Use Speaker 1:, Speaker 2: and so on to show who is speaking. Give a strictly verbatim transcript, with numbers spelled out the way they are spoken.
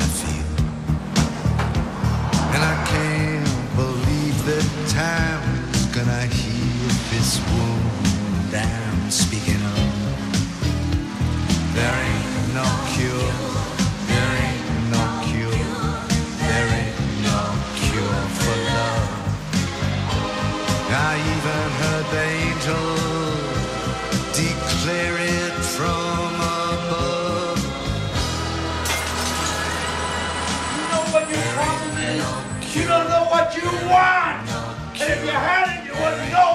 Speaker 1: I feel. And I can't believe that time is gonna heal this wound I'm speaking of. There ain't no cure, there ain't no cure, there ain't no cure for love. I even heard the angel declare it from above.
Speaker 2: You know what your problem is? You don't know what you want. And if you had it, you wouldn't know